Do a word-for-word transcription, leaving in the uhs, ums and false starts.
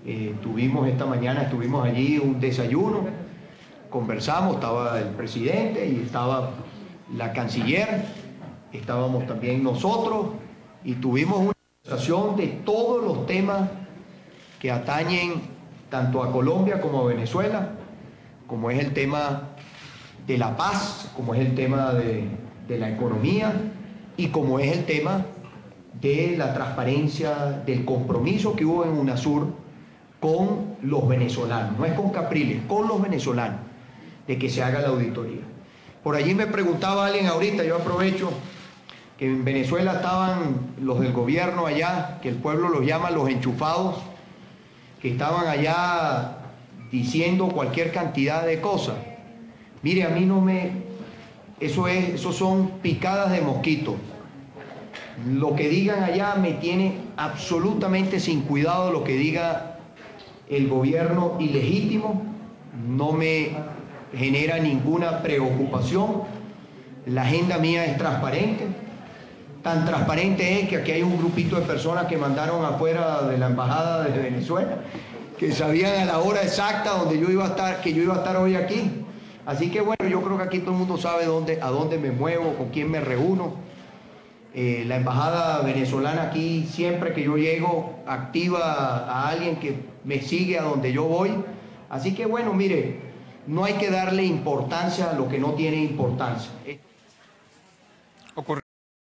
Eh, tuvimos esta mañana, estuvimos allí un desayuno, conversamos, estaba el presidente y estaba la canciller, estábamos también nosotros y tuvimos una conversación de todos los temas que atañen tanto a Colombia como a Venezuela, como es el tema de la paz, como es el tema de, de la economía y como es el tema de la transparencia, del compromiso que hubo en UNASUR con los venezolanos, no es con Capriles, con los venezolanos, de que se haga la auditoría. Por allí me preguntaba alguien ahorita, yo aprovecho, que en Venezuela estaban los del gobierno allá, que el pueblo los llama los enchufados, que estaban allá diciendo cualquier cantidad de cosas. Mire, a mí no me... Eso es, eso son picadas de mosquito. Lo que digan allá me tiene absolutamente sin cuidado lo que diga el gobierno ilegítimo, no me genera ninguna preocupación. La agenda mía es transparente, tan transparente es que aquí hay un grupito de personas que mandaron afuera de la embajada de Venezuela, que sabían a la hora exacta donde yo iba a estar, que yo iba a estar hoy aquí. Así que bueno, yo creo que aquí todo el mundo sabe dónde, a dónde me muevo, con quién me reúno. Eh, la embajada venezolana aquí, siempre que yo llego, activa a alguien que me sigue a donde yo voy. Así que bueno, mire, no hay que darle importancia a lo que no tiene importancia.